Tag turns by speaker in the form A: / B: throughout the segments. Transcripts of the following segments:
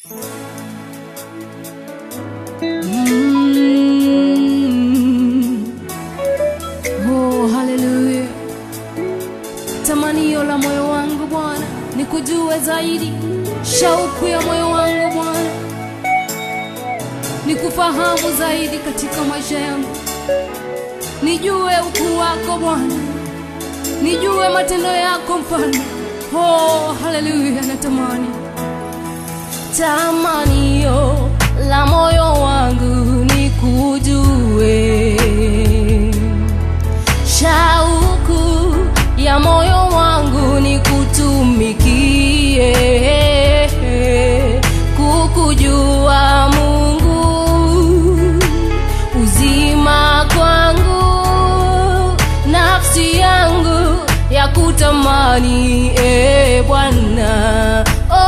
A: Oh, hallelujah. Tamanio la moyo wangu Bwana nikujue zaidi, shauku ya moyo wangu Bwana nikufahamu zaidi katika maisha yangu, nijue ukuu wako Bwana, nijue matendo yako Mfalme. Oh, hallelujah. Natamani, tamanio la moyo wangu nikujue, shauku ya moyo wangu nikutumikie, kukujua Mungu, uzima kwangu, nafsi yangu ya kutamani Bwana.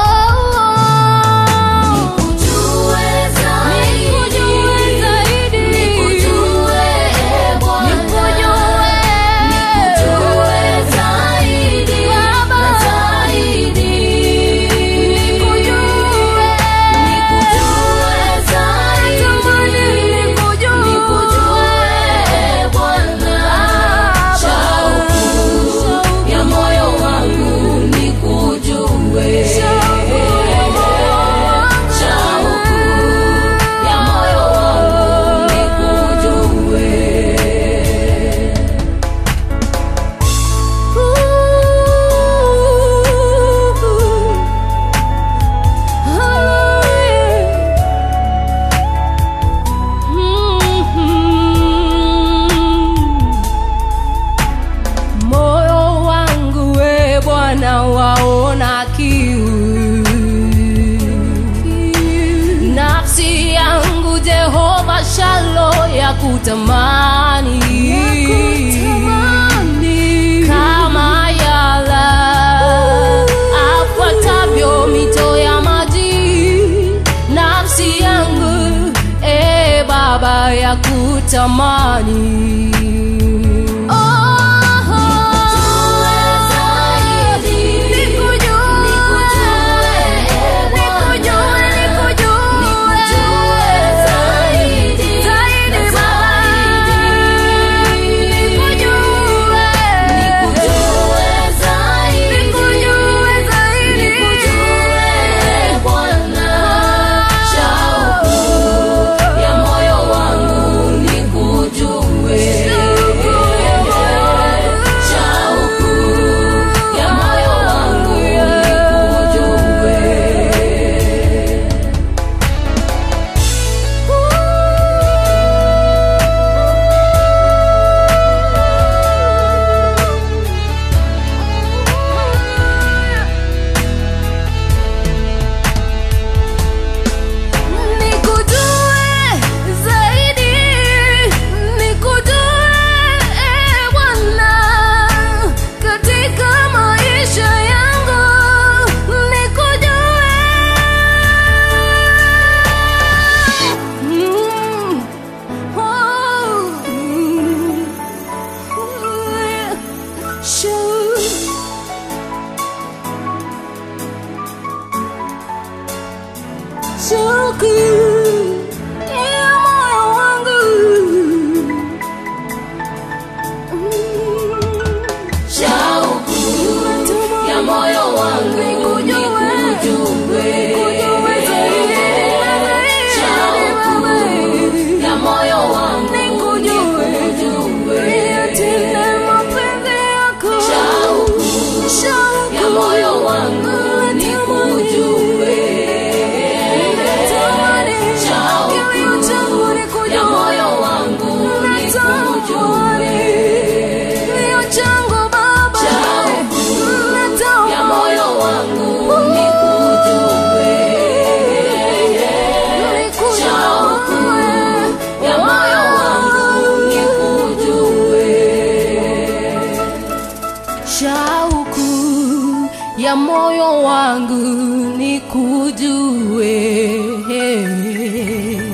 A: Waona kiu, nafsi yangu Jehova Shalom ya kutamani, kama yala afuatavyo mito ya maji, nafsi yangu Baba ya kutamani. Shauku ya moyo wangu, shauku ya moyo wangu nikujue, shauku ya moyo wangu nikujue, niyatende mapenzi yako, shauku ya moyo wangu nikujue. Shauku ya moyo wangu nikujue.